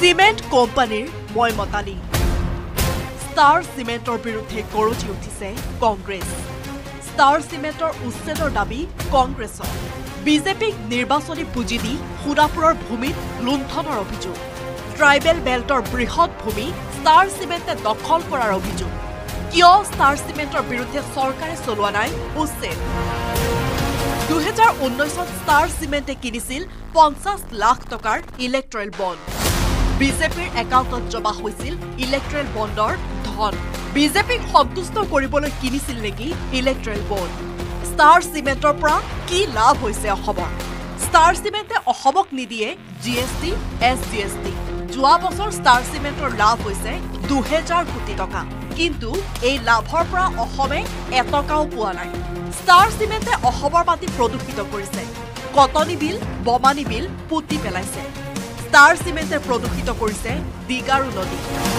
cement কোম্পানীৰ ময়মতালি star সিমেন্টৰ বিৰুদ্ধে গৰজি উঠিছে কংগ্ৰেছ ষ্টাৰ সিমেন্টৰ উচ্ছেদৰ দাবী কংগ্ৰেছৰ বিজেপিক নিৰ্বাচনী পুঁজি দি সোণাপুৰৰ ভূমিত লুণ্ঠনৰ অভিযোগ ট্ৰাইবেল বেল্টৰ বৃহৎ ভূমি ষ্টাৰ সিমেন্টে দখল কৰাৰ অভিযোগ কিয় ষ্টাৰ সিমেন্টৰ বিৰুদ্ধে চৰকাৰে চলোৱা নাই উচ্ছেদ 2019ত ষ্টাৰ সিমেন্টে কিনিছিল 50 লাখ টকাৰ ইলেক্ট্ৰেল বণ্ড বিজেপিৰ একাউণ্টত জমা হৈছিল ইলেক্ট্ৰেল বণ্ডৰ ধন বিজেপিক সন্তুষ্ট কৰিবলৈ কিনিছিল নেকি ইলেক্ট্ৰেল বণ্ড ষ্টাৰ সিমেন্টৰ পৰা কি লাভ হৈছে অসমৰ ষ্টাৰ সিমেন্টে অসমক নিদিয়ে জিএসটি এছজিএসটি যোৱা বছৰ ষ্টাৰ সিমেন্টৰ লাভ হৈছে 2000 কোটি টকা কিন্তু এই লাভৰ পৰা অসমে এটকাও পোৱা নাই ষ্টাৰ সিমেন্টে অসমৰ মাটি প্ৰদূষিত কৰিছে কটনি বিল বমানী বিল পুতি পেলাইছে ষ্টাৰ সিমেন্টে প্ৰদূষিত কৰিছে দিগাৰু নদী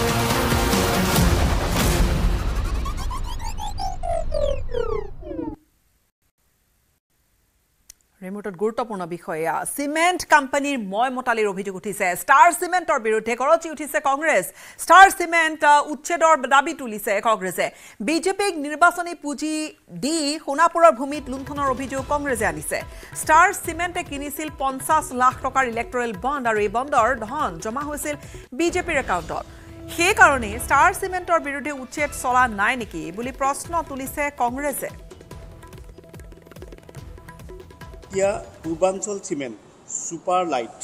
ৰিমোটত গুৰুত্বপূৰ্ণ বিষয় সিমেন্ট কোম্পানীৰ ময়মতালিৰ অভিযোগ উঠিছে ষ্টাৰ সিমেন্টৰ বিৰুদ্ধে গৰজি উঠিছে কংগ্ৰেছ ষ্টাৰ সিমেন্ট উচ্ছেদৰ দাবী তুলিছে কংগ্ৰেছে বিজেপিক নিৰ্বাচনী পুঁজি দি সোণাপুৰৰ ভূমিত লুণ্ঠনৰ অভিযোগ কংগ্ৰেছে আনিছে ষ্টাৰ সিমেন্টে কিনিছিল 50 লাখ টকাৰ ইলেক্ট্ৰেল বণ্ড আৰু এই বণ্ডৰ ধন জমা হৈছিল বিজেপিৰ একাউণ্টত সেই কাৰণে ষ্টাৰ সিমেন্টৰ বিৰুদ্ধে উচ্ছেদ চলা নাই নেকি বুলি প্ৰশ্ন তুলিছে কংগ্ৰেছে পূৰ্বাঞ্চল সিমেন্ট সুপাৰ লাইট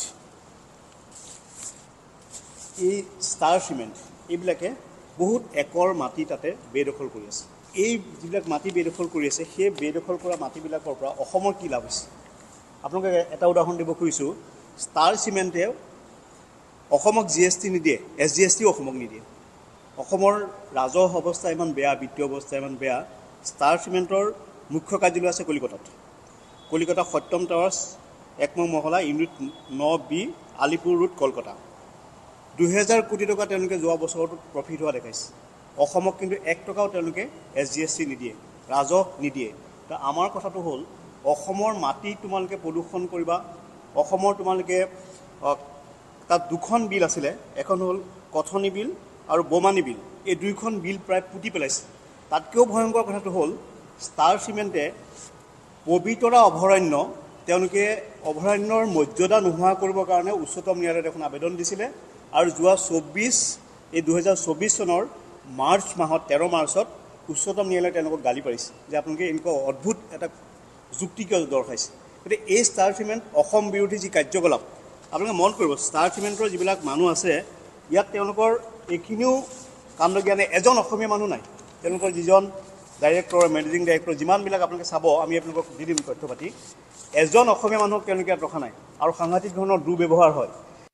এই ষ্টাৰ সিমেন্ট এইবিলাকে বহুত একৰ মাটি তাতে বেদখল কৰি আছে এই যিবিলাক মাটি বেদখল কৰি আছে সেই বেদখল কৰা মাটিবিলাকৰ পৰা অসমৰ কি লাভ হৈছে আপোনালোকে এটা উদাহৰণ দিব খুজিছোঁ ষ্টাৰ সিমেন্টে অসমক জিএসটি নিদিয়ে এছজিএসটিও অসমক নিদিয়ে অসমৰ ৰাজহ অৱস্থা ইমান বেয়া বিত্তীয় অৱস্থা ইমান বেয়া ষ্টাৰ সিমেন্টৰ মুখ্য কাৰ্যালয় আছে কলিকতা সত্যম টাৱাৰ্ছ 1 নং মহলা unit 9B Alipore road Kolkata 2000 কোটি টকা তেওঁলোকে যোৱা বছৰটো প্ৰফিট হোৱা দেখাইছে অসমক কিন্তু 1 টকাও তেওঁলোকে এছজিএসটি নিদিয়ে ৰাজহ নিদিয়ে তো আমাৰ কথাটো হ'ল অসমৰ মাটি তোমালোকে প্ৰদূষণ কৰিবা অসমৰ তোমালোকে তাত দুখন বিল আছিলে এখন হ'ল কঠনি বিল আৰু বমানী বিল এই দুইখন বিল প্ৰায় পুতি পেলাইছে তাতকৈও ভয়ংকৰ কথাটো হ'ল ষ্টাৰ সিমেন্টে পবিতৰা অভয়াৰণ্য তেওঁলোকে অভয়াৰণ্যৰ মৰ্যাদা নোহোৱা কৰিবৰ কাৰণে উচ্চতম ন্যায়ালয়ত এখন আবেদন দিছিলে আৰু যোৱা 2024 চনৰ মাৰ্চ মাহত 13 মাৰ্চত উচ্চতম ন্যায়ালয়ে তেওঁলোকক গালি পাৰিছে যে আপোনালোকে এনেকুৱা অদ্ভুত এটা যুক্তি কিয় দৰ্শাইছে গতিকে এই ষ্টাৰ সিমেন্ট অসম বিৰোধী যি কাৰ্যকলাপ আপোনালোকে মন কৰিব ষ্টাৰ সিমেন্টৰ যিবিলাক মানুহ আছে ইয়াত তেওঁলোকৰ এইখিনিও কাণ্ডজ্ঞানে এজন অসমীয়া মানুহ নাই তেওঁলোকৰ যিজন ডাইৰেক্টৰ মেনেজিং ডাইৰেক্টৰ যিমানবিলাক আপোনালোকে চাব আমি আপোনালোকক দি দিম তথ্য পাতি এজন অসমীয়া মানুহক তেওঁলোকে ৰখা নাই আৰু সাংঘাতিক ধৰণৰ দুৰ্ব্যৱহাৰ হয়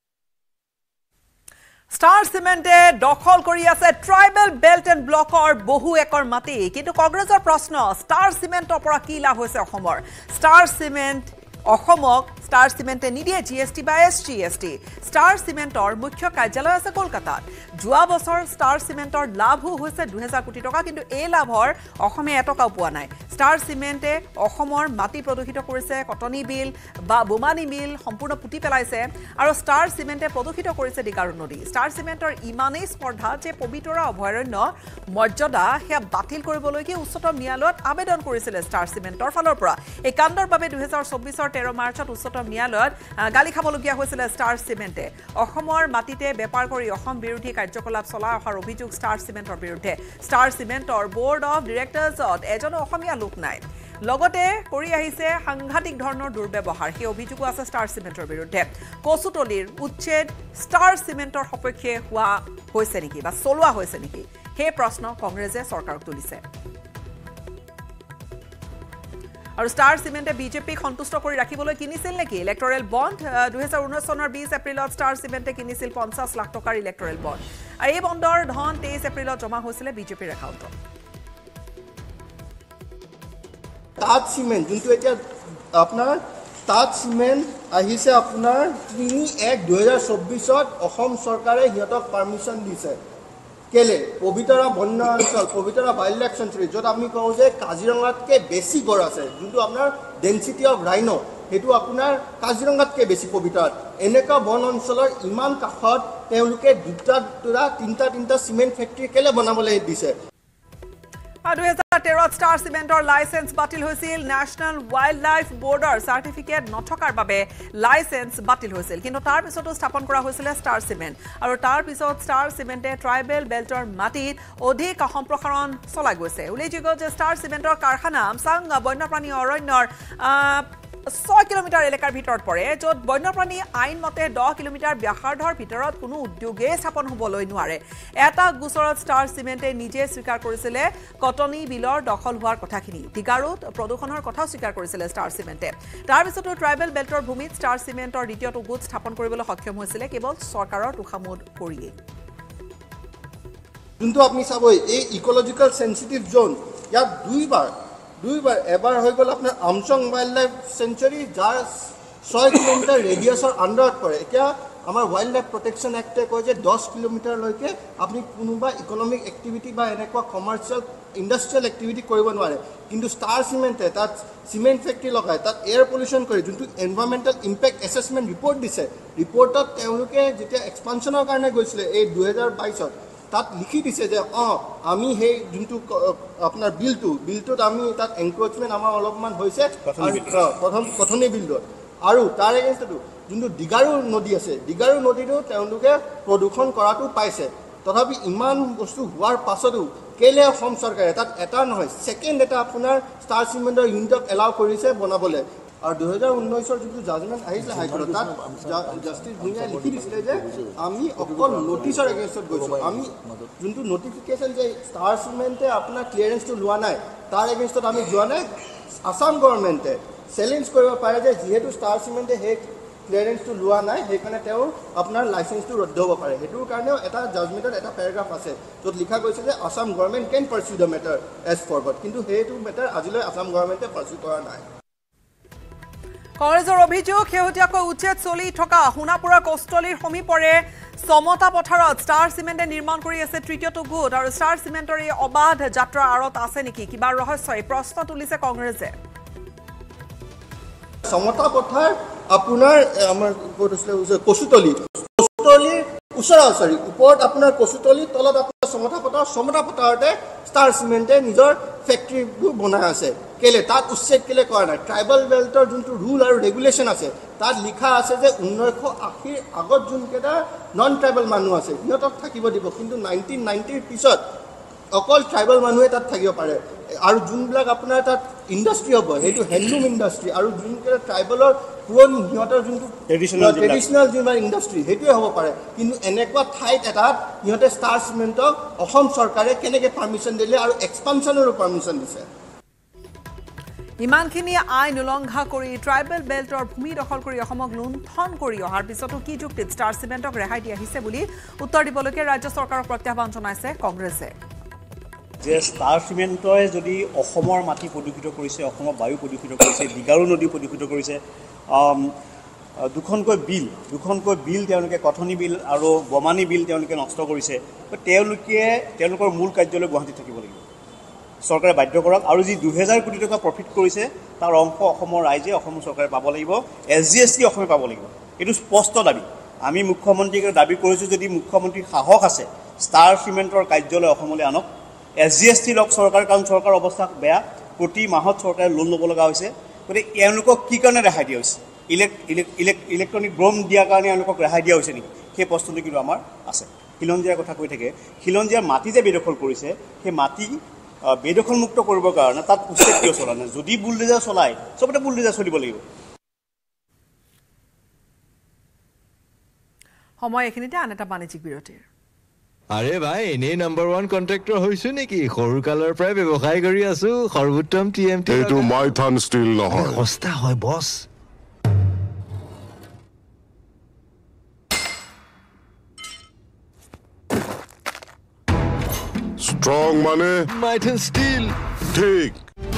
ষ্টাৰ সিমেন্টে দখল কৰি আছে ট্ৰাইবেল বেল্ট এণ্ড ব্লকৰ বহু একৰ মাটি কিন্তু কংগ্ৰেছৰ প্ৰশ্ন ষ্টাৰ সিমেন্টৰ পৰা কি লাভ হৈছে অসমৰ ষ্টাৰ সিমেন্ট অসমক ষ্টাৰ সিমেন্টে নিদিয়ে জিএসটি বা এছজিএসটি ষ্টাৰ সিমেন্টৰ মুখ্য কাৰ্যালয় আছে কলকাতাত যোৱা বছৰ ষ্টাৰ সিমেন্টৰ লাভো হৈছে 2000 কোটি টকা কিন্তু এই লাভৰ অসমে এটকাও পোৱা নাই ষ্টাৰ সিমেন্টে অসমৰ মাটি প্ৰদূষিত কৰিছে কটনি বিল বা বোমানী বিল সম্পূৰ্ণ পুতি পেলাইছে আৰু ষ্টাৰ সিমেন্টে প্ৰদূষিত কৰিছে দিগাৰু নদী ষ্টাৰ সিমেন্টৰ ইমানেই স্পৰ্ধা যে পবিতৰা অভয়াৰণ্য মৰ্যাদা সেয়া বাতিল কৰিবলৈকে উচ্চতম ন্যায়ালয়ত আবেদন কৰিছিলে ষ্টাৰ সিমেন্টৰ ফালৰ পৰা এই কাণ্ডৰ বাবে 2024 13 মাৰ্চত উচ্চতম ন্যায়ালয়ত গালি খাবলগীয়া হৈছিল ষ্টাৰ সিমেন্টে অসমৰ মাটিতে বেপাৰ কৰি অসম বিৰোধী কাৰ্যকলাপ চলাই অহাৰ অভিযোগ ষ্টাৰ সিমেন্টৰ বিৰুদ্ধে ষ্টাৰ সিমেন্টৰ বোৰ্ড অফ ডিৰেক্টৰ্ছত এজনো অসমীয়া লোক নাই লগতে কৰি আহিছে সাংঘাতিক ধৰণৰ দুৰ্ব্যৱহাৰ সেই অভিযোগো আছে ষ্টাৰ সিমেন্টৰ বিৰুদ্ধে কচুতলিৰ উচ্ছেদ ষ্টাৰ সিমেন্টৰ সপক্ষে হোৱা হৈছে নেকি বা চলোৱা হৈছে নেকি সেই প্ৰশ্ন কংগ্ৰেছে চৰকাৰক তুলিছে আৰু ষ্টাৰ সিমেন্টে বিজেপিক সন্তুষ্ট কৰি ৰাখিবলৈ কিনিছিল নেকি ইলেক্ট্ৰেল বণ্ড 2019 চনৰ 20 এপ্ৰিলত ষ্টাৰ সিমেন্টে কিনিছিল 50 লাখ টকাৰ ইলেক্ট্ৰেল বণ্ড আৰু এই বণ্ডৰ ধন 23 এপ্ৰিলত জমা হৈছিল বিজেপিৰ একাউণ্টত তাত সিমেন্ট যোনটো এতিয়া আপোনাৰ তাত সিমেন্ট আহিছে আপোনাৰ 3/1/2024ত অসম চৰকাৰে হিয়তক পাৰমিশন দিছে কেলে পবিতৰা বন্য অঞ্চল পবিতৰা ওয়াইল্ড লাইফ সেঞ্চুৰী য'ত আমি কওঁ যে কাজিৰঙাতকে বেছি গড় আছে যোনটো আপোনাৰ ডেন্সিটি অফ ৰাইনো হেতু আপোনাৰ কাজিৰঙাতকে বেছি পবিতৰা এনেকা বন অঞ্চলৰ ইমান কাষত তেওঁলোকে দুটা তিনিটা চিমেণ্ট ফেক্টৰী কেলে বনাবলৈ দিছে 2013 ষ্টাৰ চিমেণ্টৰ লাইসেন্স বাতিল হৈছিল নেশ্যনেল ৱাইল্ড লাইফ বৰ্ডৰ চাৰ্টিফিকেট নথকাৰ বাবে লাইসেন্স বাতিল হৈছিল কিন্তু তাৰ পিছতো স্থাপন কৰা হৈছিল ষ্টাৰ চিমেণ্ট আৰু তাৰ পিছত ষ্টাৰ চিমেণ্টে ট্ৰাইবেল বেল্টৰ মাটিত অধিক সম্প্ৰসাৰণ চলাই গৈছে উল্লেখযোগ্য যে ষ্টাৰ চিমেণ্টৰ কাৰখানা আমচাং বন্যপ্ৰাণী অৰণ্যৰ 6 কিলোমিটাৰ এলেকাৰ ভিতৰত পৰে য'ত বন্যপ্ৰাণী আইন মতে 10 কিলোমিটাৰ ব্যাসাৰ্ধৰ ভিতৰত কোনো উদ্যোগে স্থাপন হ'বলৈ নোৱাৰে এটা গোচৰত ষ্টাৰ চিমেণ্টে নিজে স্বীকাৰ কৰিছিল কটনী বিলৰ দখল হোৱাৰ কথাখিনি দিগাৰুত প্ৰদূষণৰ কথাও স্বীকাৰ কৰিছিল ষ্টাৰ চিমেণ্টে তাৰ পিছতো ট্ৰাইবেল বেল্টৰ ভূমিত ষ্টাৰ চিমেণ্টৰ দ্বিতীয়টো গোট স্থাপন কৰিবলৈ সক্ষম হৈছিল কেৱল চৰকাৰৰ তোষামোদ কৰিয়ে যোনটো আপুনি চাব এই ইকোলজিক্যাল সেনসিটিভ জোন ইয়াত দুইবাৰ এবাৰ হৈ গ'ল আপোনাৰ আমচং ৱাইল্ড লাইফ সেঞ্চুৰী যাৰ 6 কিলোমিটাৰ ৰেডিয়াছৰ আণ্ডাৰত পৰে এতিয়া আমাৰ ৱাইল্ড লাইফ প্ৰটেকশ্যন এক্টে কয় যে 10 কিলোমিটাৰলৈকে আপুনি কোনোবা ইকনমিক এক্টিভিটি বা এনেকুৱা কমাৰ্চিয়েল ইণ্ডাষ্ট্ৰিয়েল এক্টিভিটি কৰিব নোৱাৰে কিন্তু ষ্টাৰ চিমেণ্টে তাত চিমেণ্ট ফেক্টৰী লগায় তাত এয়াৰ পলিউশ্যন কৰে যোনটো এনভাইৰমেণ্টেল ইম্পেক্ট এছেছমেণ্ট ৰিপৰ্ট দিছে ৰিপৰ্টত তেওঁলোকে যেতিয়া এক্সপানশ্যনৰ কাৰণে গৈছিলে এই 2022ত তাত লিখি দিছে যে আমি সেই যোনটো আপোনাৰ বিলটোত আমি তাত এনক্ৰোচমেণ্ট আমাৰ অলপমান হৈছে প্ৰথম কথনি বিলটোত আৰু তাৰ এগেইনষ্টটো যোনটো দিগাৰু নদী আছে দিগাৰু নদীটো তেওঁলোকে প্ৰদূষণ কৰাটো পাইছে তথাপি ইমান বস্তু হোৱাৰ পাছতো কেলে অসম চৰকাৰে তাত এটা নহয় ছেকেণ্ড এটা আপোনাৰ ষ্টাৰ চিমেণ্টৰ ইউনিটক এলাউ কৰিছে বনাবলৈ আৰু 2019ৰ যোনটো জাজমেণ্ট আহিছিলে হাইকোৰ্টত তাত জাষ্টিছ ভূঞাই লিখি দিছিলে যে আমি অকল নটিছৰ এগেইনষ্টত গৈছোঁ আমি যোনটো নটিফিকেশ্যন যে ষ্টাৰ চিমেণ্টে আপোনাৰ ক্লিয়াৰেঞ্চটো লোৱা নাই তাৰ এগেইনষ্টত আমি যোৱা নাই আসাম গভৰ্ণমেণ্টে চেলেঞ্জ কৰিব পাৰে যে যিহেতু ষ্টাৰ চিমেণ্টে সেই ক্লিয়াৰেঞ্চটো লোৱা নাই সেইকাৰণে তেওঁৰ আপোনাৰ লাইচেঞ্চটো ৰদ্দ হ'ব পাৰে সেইটোৰ কাৰণেও এটা জাজমেণ্টত এটা পেৰাগ্ৰাফ আছে য'ত লিখা গৈছে যে Assam government can pursue the matter as forward কিন্তু সেইটো মেটাৰ আজিলৈ আসাম গভৰ্ণমেণ্টে পাৰ্চিউ কৰা নাই কংগ্ৰেছৰ অভিযোগ শেহতীয়াকৈ উচ্ছেদ চলি থকা সোণাপুৰৰ কষ্টলীৰ সমীপৰে সমতা পথাৰত ষ্টাৰ চিমেণ্টে নিৰ্মাণ কৰি আছে তৃতীয়টো গোট আৰু ষ্টাৰ চিমেণ্টৰ এই অবাধ যাত্ৰাৰ আঁৰত আছে নেকি কিবা ৰহস্য এই প্ৰশ্ন তুলিছে কংগ্ৰেছে সমতা পথাৰ আপোনাৰ আমাৰ ক'ত আছিলে কচুতলীৰ ওচৰা-ওচৰি ওপৰত আপোনাৰ কচুতলী তলত আপোনাৰ সমতা পথাৰতে ষ্টাৰ চিমেণ্টে নিজৰ ফেক্টৰীবোৰ বনাই আছে কেলে তাত উচ্ছেদ কেলে কৰা নাই ট্ৰাইবেল বেল্টৰ যোনটো ৰুল আৰু ৰেগুলেশ্যন আছে তাত লিখা আছে যে 1980ৰ আগত যোনকেইটা নন ট্ৰাইবেল মানুহ আছে সিহঁতক থাকিব দিব কিন্তু 1990ৰ পিছত অকল ট্ৰাইবেল মানুহে তাত থাকিব পাৰে আৰু যোনবিলাক আপোনাৰ তাত ইণ্ডাষ্ট্ৰি হ'ব সেইটো হেণ্ডলুম ইণ্ডাষ্ট্ৰি আৰু যোনকেইটা ট্ৰাইবেলৰ পুৰণি সিহঁতৰ যোনটো ট্ৰেডিশ্যনেল যিমান ইণ্ডাষ্ট্ৰি সেইটোৱে হ'ব পাৰে কিন্তু এনেকুৱা ঠাইত এটাত সিহঁতে ষ্টাৰ চিমেণ্টক অসম চৰকাৰে কেনেকৈ পাৰ্মিশ্যন দিলে আৰু এক্সপানশ্যনৰো পাৰ্মিশ্যন দিছে ইমানখিনি আইন উলংঘা কৰি ট্ৰাইবেল বেল্টৰ ভূমি দখল কৰি অসমক লুণ্ঠন কৰি অহাৰ পিছতো কি যুক্তিত ষ্টাৰ চিমেণ্টক ৰেহাই দি আহিছে বুলি উত্তৰ দিবলৈকে ৰাজ্য চৰকাৰক প্ৰত্যাহ্বান জনাইছে কংগ্ৰেছে যে ষ্টাৰ চিমেণ্টই যদি অসমৰ মাটি প্ৰদূষিত কৰিছে অসমৰ বায়ু প্ৰদূষিত কৰিছে দিগাৰু নদী প্ৰদূষিত কৰিছে দুখনকৈ বিল তেওঁলোকে কথনি বিল আৰু বমানী বিল তেওঁলোকে নষ্ট কৰিছে তেওঁলোকৰ মূল কাৰ্যালয় গুৱাহাটীত থাকিব লাগিব চৰকাৰে বাধ্য কৰক আৰু যি 2000 কোটি টকা প্ৰফিট কৰিছে তাৰ অংশ অসমৰ ৰাইজে অসম চৰকাৰে পাব লাগিব SGST অসমে পাব লাগিব এইটো স্পষ্ট দাবী আমি মুখ্যমন্ত্ৰীক দাবী কৰিছোঁ যদি মুখ্যমন্ত্ৰীৰ সাহস আছে ষ্টাৰ চিমেণ্টৰ কাৰ্যালয় অসমলৈ আনক SGST লওক চৰকাৰ কাৰণ চৰকাৰ অৱস্থা বেয়া প্ৰতি মাহত চৰকাৰে লোন ল'ব লগা হৈছে গতিকে এওঁলোকক কি কাৰণে ৰেহাই দিয়া হৈছে ইলেক্ট্ৰনিক ব্ৰম দিয়াৰ কাৰণে এওঁলোকক ৰেহাই দিয়া হৈছে নেকি সেই প্ৰশ্নটো কিন্তু আমাৰ আছে খিলঞ্জীয়াৰ কথা কৈ থাকে খিলঞ্জীয়াৰ মাটি যে বেদখল কৰিছে সেই মাটি বেদখলমুক্ত কৰিবৰ কাৰণে তাত উচ্ছেদ কিয় চলা নাই যদি বুলডোজাৰ চলায় চবতে বুলডোজাৰ চলিব লাগিব সময় এখিনিতে আন এটা বাণিজ্যিক বিৰতিৰ আরে ভাই এনে নাম্বার 1 কন্ট্রাক্টর হইছো নেকি সৰুকালৰ পৰাই ব্যৱসায় কৰি আছো সৰ্বোত্তম টিএমটি এটো মাইথান ষ্টিল নহয় সস্তা হয় বস স্ট্রং মানে মাইথান ষ্টিল ঠিক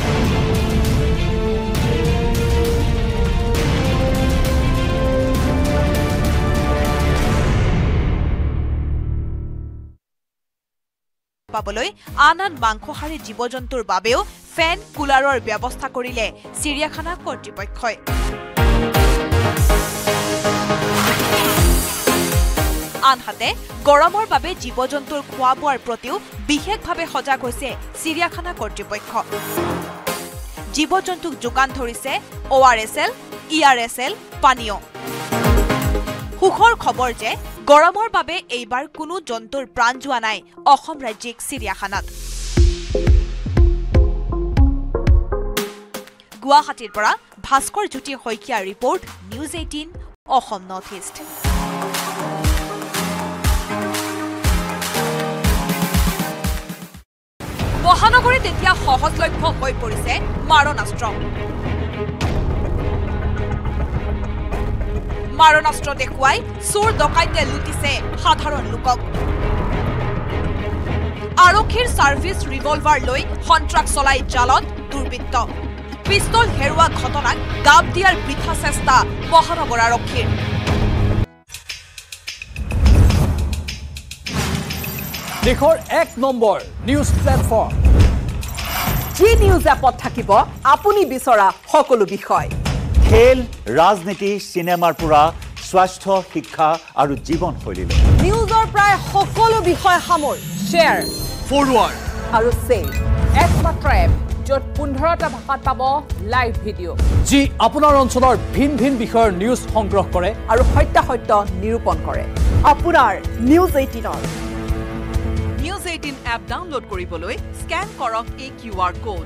পাবলৈ আন মাংসহাৰী জীৱ-জন্তুৰ বাবেও ফেন কুলাৰৰ ব্যৱস্থা কৰিলে চিৰিয়াখানা কৰ্তৃপক্ষই আনহাতে গৰমৰ বাবে জীৱ-জন্তুৰ খোৱা বোৱাৰ প্ৰতিও বিশেষভাৱে সজাগ হৈছে চিৰিয়াখানা কৰ্তৃপক্ষ জীৱ-জন্তুক যোগান ধৰিছে ORSL ERSL পানীয় সুখৰ খবৰ যে গৰমৰ বাবে এইবাৰ কোনো জন্তুৰ প্ৰাণ যোৱা নাই অসম ৰাজ্যিক চিৰিয়াখানাত গুৱাহাটীৰ পৰা ভাস্কৰ জ্যোতি শইকীয়াৰ ৰিপৰ্ট News 18 Assam Northeast মহানগৰীত এতিয়া সহজলভ্য হৈ পৰিছে মাৰণাস্ত্ৰ মাৰণাস্ত্ৰ দেখুৱাই চোৰ ডকাইতে লুটিছে সাধাৰণ লোকক আৰক্ষীৰ সাৰ্ভিস ৰিভলভাৰ লৈ সন্ত্ৰাস চলাই জালত দুৰ্বৃত্ত পিস্তল হেৰুৱা ঘটনাক গাব দিয়াৰ বৃথা চেষ্টা মহানগৰ আৰক্ষীৰ দেশৰ 1 number news platform Zee News এপত থাকিব আপুনি বিচৰা সকলো বিষয় খেল ৰাজনীতি সিনেমাৰ পৰা স্বাস্থ্য শিক্ষা আৰু জীৱনশৈলী নিউজৰ প্ৰায় সকলো বিষয় সামৰি শ্বেয়াৰ ফৰৱাৰ্ড আৰু সেভ একমাত্ৰ এপ য'ত 15টা ভাষাত পাব লাইভ ভিডিঅ' যি আপোনাৰ অঞ্চলৰ ভিন ভিন বিষয়ৰ নিউজ সংগ্ৰহ কৰে আৰু সত্য নিৰূপণ কৰে আপোনাৰ News 18ৰ News 18 এপ ডাউনলোড কৰিবলৈ স্ক্যান কৰক এই QR কোড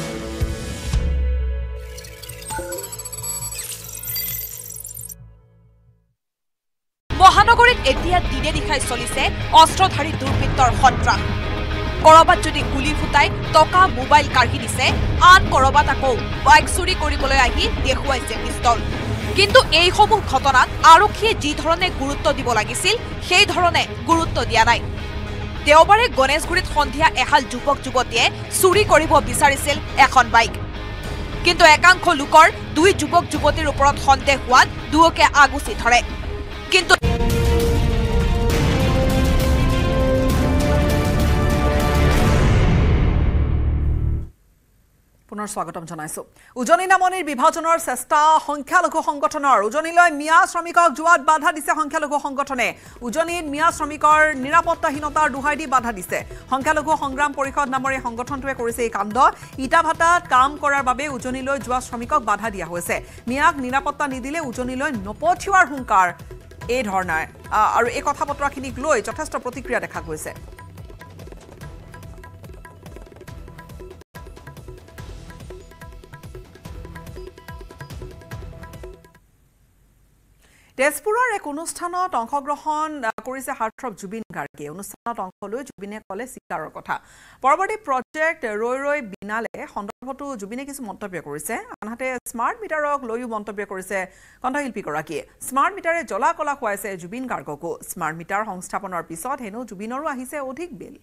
মহানগৰীত এতিয়া দিনে দিখাই চলিছে অস্ত্ৰধাৰী দুৰ্বৃত্তৰ সন্ত্ৰাস কৰবাত যদি গুলি ফুটাই টকা মোবাইল কাঢ়ি দিছে আন কৰবাত আকৌ বাইক চুৰি কৰিবলৈ আহি দেখুৱাইছে পিস্তল কিন্তু এই সমূহ ঘটনাত আৰক্ষীয়ে যি ধৰণে গুৰুত্ব দিব লাগিছিল সেই ধৰণে গুৰুত্ব দিয়া নাই দেওবাৰে গণেশগুৰিত সন্ধিয়া এহাল যুৱক যুৱতীয়ে চুৰি কৰিব বিচাৰিছিল এখন বাইক কিন্তু একাংশ লোকৰ দুই যুৱক যুৱতীৰ ওপৰত সন্দেহ হোৱাত দুয়োকে আগুচি ধৰে কিন্তু পুনৰ স্বাগতম জনাইছো উজনি নামনিৰ বিভাজনৰ চেষ্টা সংখ্যালঘু সংগঠনৰ উজনিলৈ মিয়া শ্ৰমিকক যোৱাত বাধা দিছে সংখ্যালঘু সংগঠনে উজনিত মিয়া শ্ৰমিকৰ নিৰাপত্তাহীনতাৰ দুহাই দি বাধা দিছে সংখ্যালঘু সংগ্ৰাম পৰিষদ নামৰ এই সংগঠনটোৱে কৰিছে এই কাণ্ড ইটাভাটাত কাম কৰাৰ বাবে উজনিলৈ যোৱা শ্ৰমিকক বাধা দিয়া হৈছে মিয়াক নিৰাপত্তা নিদিলে উজনিলৈ নপঠিওৱাৰ হুংকাৰ এই ধৰণৰ আৰু এই কথা পত্ৰখিনিক লৈ যথেষ্ট প্ৰতিক্ৰিয়া দেখা গৈছে তেজপুৰৰ এক অনুষ্ঠানত অংশগ্ৰহণ কৰিছে হাৰ্টথ্ৰব জুবিন গাৰ্গে অনুষ্ঠানত অংশ লৈ জুবিনে ক'লে চিকাৰৰ কথা পৰৱৰ্তী প্ৰজেক্ট ৰৈ ৰৈ বিনালে সন্দৰ্ভতো জুবিনে কিছু মন্তব্য কৰিছে আনহাতে স্মাৰ্ট মিটাৰক লৈও মন্তব্য কৰিছে কণ্ঠশিল্পীগৰাকীয়ে স্মাৰ্ট মিটাৰে জ্বলা কলা খুৱাইছে জুবিন গাৰ্গকো স্মাৰ্ট মিটাৰ সংস্থাপনৰ পিছত হেনো জুবিনৰো আহিছে অধিক বিল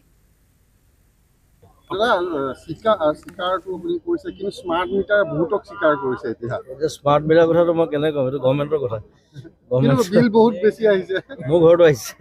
চিকাৰটো বুলি কৈছে কিন্তু স্মাৰ্ট মিটাৰ বহুতক চিকাৰ কৰিছে এতিয়া স্মাৰ্ট মিটাৰ কথাটো মই কেনে ক'ম এইটো গভৰ্ণমেণ্টৰ কথা বিল বহুত বেছি আহিছে মোৰ ঘৰতো আহিছে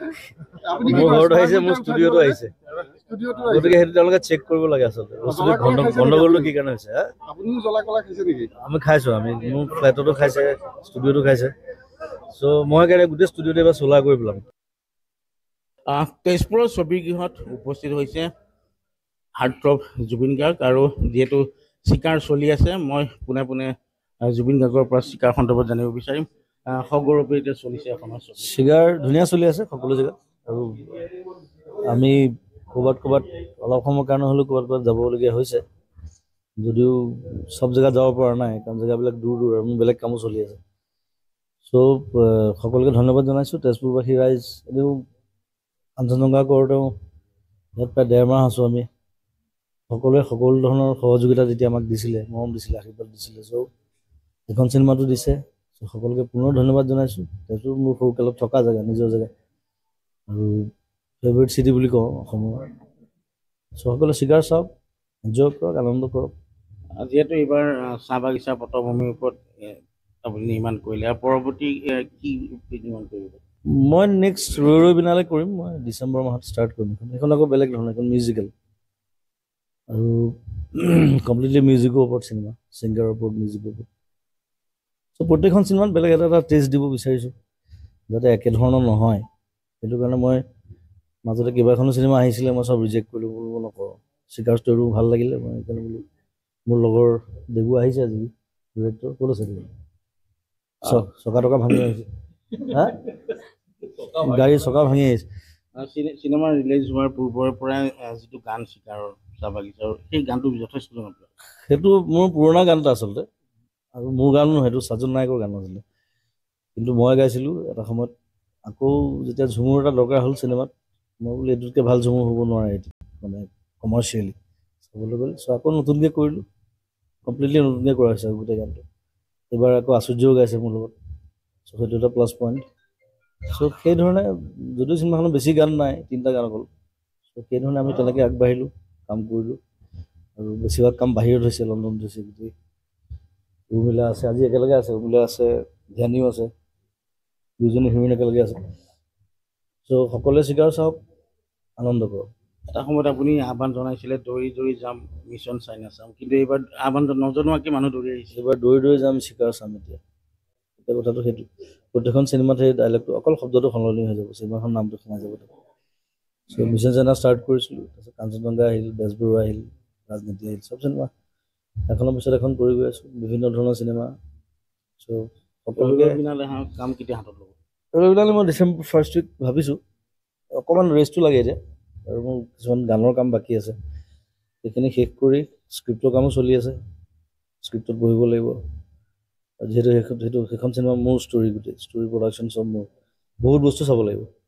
মোৰ ষ্টুডিঅ'টো আহিছে গতিকে সেইটো তেওঁলোকে চেক কৰিব লাগে আচলতে বস্তুটো গণ্ডগোলটো কি কাৰণে হৈছে আপুনিও জ্বলা কলা খাইছে নেকি আমি খাইছোঁ আমি মোৰ ফ্লেটতো খাইছে ষ্টুডিঅ'টো খাইছে চ' মই কাৰণে গোটেই ষ্টুডিঅ'টো এবাৰ চোলা কৰি পেলাম তেজপুৰৰ ছবিগৃহত উপস্থিত হৈছে হাৰ্টথ্ৰব জুবিন গাৰ্গ আৰু যিহেতু চিকাৰ চলি আছে মই পোনে পোনে জুবিন গাৰ্গৰ পৰা চিকাৰ সন্দৰ্ভত জানিব বিচাৰিম সগৌৰৱে এতিয়া চলিছে এখনৰ চিকাৰ ধুনীয়া চলি আছে সকলো জেগাত আৰু আমি ক'ৰবাত অলপ সময়ৰ কাৰণে হ'লেও ক'ৰবাত যাবলগীয়া হৈছে যদিও সব জেগাত যাব পৰা নাই কাৰণ জেগাবিলাক দূৰ আৰু মোৰ বেলেগ কামো চলি আছে চ' সকলোকে ধন্যবাদ জনাইছোঁ তেজপুৰবাসী ৰাইজ এনেও আঞ্চনগা কৰোঁতেও ইয়াত প্ৰায় 1.5 মাহ আছোঁ আমি সকলোৱে সকলো ধৰণৰ সহযোগিতা যেতিয়া আমাক দিছিলে মৰম দিছিলে আশীৰ্বাদ দিছিলে চ' এখন চিনেমাটো দিছে চ' সকলোকে পুনৰ ধন্যবাদ জনাইছোঁ তেজপুৰ মোৰ সৰুকালত থকা জেগা নিজৰ জেগা আৰু ফেভৰেট চিটি বুলি কওঁ অসমৰ চ' সকলোৱে চিকাৰ চাওক এনজয় কৰক আনন্দ কৰক যিহেতু এইবাৰ চাহ বাগিচা পটভূমিৰ ওপৰত আপুনি নিৰ্মাণ কৰিলে আৰু পৰৱৰ্তী কি নিৰ্মাণ কৰিব মই নেক্সট ৰৈ ৰৈ বিনালে কৰিম মই ডিচেম্বৰ মাহত ষ্টাৰ্ট কৰিম এখন আকৌ বেলেগ ধৰণৰ এখন মিউজিকেল আৰু কমপ্লিটলি মিউজিকৰ ওপৰত চিনেমা ছিংগাৰৰ ওপৰত মিউজিকৰ ওপৰত চ' প্ৰত্যেকখন চিনেমাত বেলেগ এটা টেষ্ট দিব বিচাৰিছোঁ যাতে একেধৰণৰ নহয় সেইটো কাৰণে মই মাজতে কেইবাখনো চিনেমা আহিছিলে মই চব ৰিজেক্ট কৰিলোঁ বোলো নকৰোঁ চিকাৰ ষ্টৰিটো ভাল লাগিলে মই সেইকাৰণে বোলো মোৰ লগৰ দেবু আহিছে আজি ডিৰেক্টৰ ক'ত আছে চকা টকা ভাঙি আহিছে হা গাড়ী চকা ভাঙি আহিছে চিনেমা ৰিলিজ হোৱাৰ পূৰ্বৰে পৰাই যিটো গান চিকাৰৰ চাহ বাগিচাৰ সেই গানটো যথেষ্ট জনপ্ৰিয় সেইটো মোৰ পুৰণা গান এটা আচলতে আৰু মোৰ গান নহয় সেইটো সাজন নায়কৰ গান আছিলে কিন্তু মই গাইছিলোঁ এটা সময়ত আকৌ যেতিয়া ঝুমুৰ এটা দৰকাৰ হ'ল চিনেমাত মই বোলো এইটোতকৈ ভাল ঝুমুৰ হ'ব নোৱাৰে এইটো মানে কমাৰ্চিয়েলি চাবলৈ গ'লে চ' আকৌ নতুনকৈ কৰিলোঁ কমপ্লিটলি নতুনকৈ কৰা হৈছে গোটেই গানটো এইবাৰ আকৌ আচুৰ্যও গাইছে মোৰ লগত চ' সেইটো এটা প্লাছ পইণ্ট চ' সেইধৰণে যদিও চিনেমাখনত বেছি গান নাই 3টা গান অকল চ' সেইধৰণে আমি তেনেকৈ আগবাঢ়িলোঁ কাম কৰিলোঁ আৰু বেছিভাগ কাম বাহিৰত হৈছে লণ্ডনত হৈছে গোটেই উৰ্মিলা আছে আজি একেলগে আছে উৰ্মিলা আছে ধ্যানীও আছে দুজনী হিৰোইন একেলগে আছে চ' সকলোৱে চিকাৰ চাওক আনন্দ কৰক এটা সময়ত আপুনি আহ্বান জনাইছিলে দৌৰি দৌৰি যাম মিছন চাইনা চাম কিন্তু এইবাৰ আহ্বান নজনোৱাকৈ মানুহ দৌৰি আহিছে এইবাৰ দৌৰি দৌৰি যাম চিকাৰ চাম এতিয়া কথাটো সেইটো প্ৰত্যেকখন চিনেমাত সেই ডাইলগটো অকল শব্দটো সলনি হৈ যাব চিনেমাখন নামটো সোমাই যাব চ' মিছন চাইনা ষ্টাৰ্ট কৰিছিলোঁ তাৰপিছত কাঞ্চনজংঘা আহিল বেজবৰুৱা আহিল ৰাজনীতি আহিল চব চিনেমা এখনৰ পিছত এখন কৰি গৈ আছোঁ বিভিন্ন ধৰণৰ চিনেমা চ' সকলোকে কাম কেতিয়া হাতত ল'ব ৰবিবাৰে মই ডিচেম্বৰ 1st উইক ভাবিছোঁ অকণমান ৰেষ্টটো লাগে এতিয়া আৰু মোৰ কিছুমান গানৰ কাম বাকী আছে সেইখিনি শেষ কৰি স্ক্ৰিপ্টৰ কামো চলি আছে স্ক্ৰিপ্টত বহিব লাগিব যিহেতু সেইখন চিনেমা মোৰ ষ্টৰি গোটেই ষ্টৰি প্ৰডাকশ্যন চব মোৰ বহুত বস্তু চাব লাগিব